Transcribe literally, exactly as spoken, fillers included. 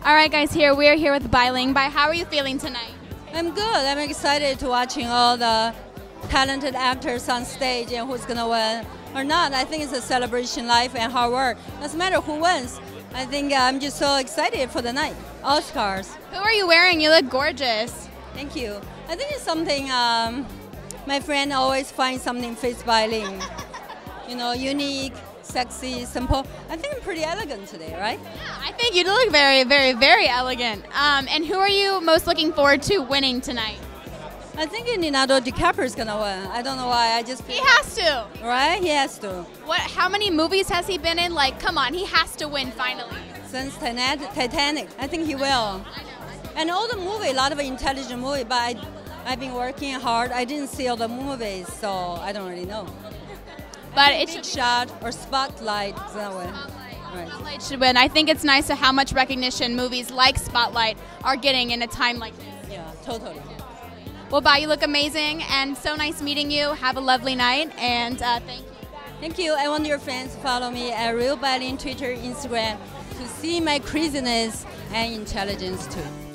All right, guys, here we're here with Bai Ling. Bai, how are you feeling tonight? I'm good. I'm excited to watching all the talented actors on stage and who's gonna win or not. I think it's a celebration, life and hard work. Doesn't matter who wins. I think I'm just so excited for the night. Oscars. Who are you wearing? You look gorgeous. Thank you. I think it's something. Um, my friend always finds something fits Bai Ling. You know, unique, sexy, simple. I think I'm pretty elegant today, right? Yeah, I think you look very, very, very elegant. Um, and who are you most looking forward to winning tonight? I think Leonardo DiCaprio is gonna win. I don't know why. I just He has to. Right? He has to. What? How many movies has he been in? Like, come on, he has to win finally. Since Titanic, I think he will. And all the movie, a lot of intelligent movie, but I, I've been working hard. I didn't see all the movies, so I don't really know. But it Big should Shot or Spotlight is gonna win. Right. Spotlight should win. I think it's nice to how much recognition movies like Spotlight are getting in a time like this. Yeah, totally. Well, Bai, you look amazing, and so nice meeting you. Have a lovely night, and uh, thank you. Thank you. I want your fans to follow me at Real Bai Ling, Twitter, Instagram, to see my craziness and intelligence too.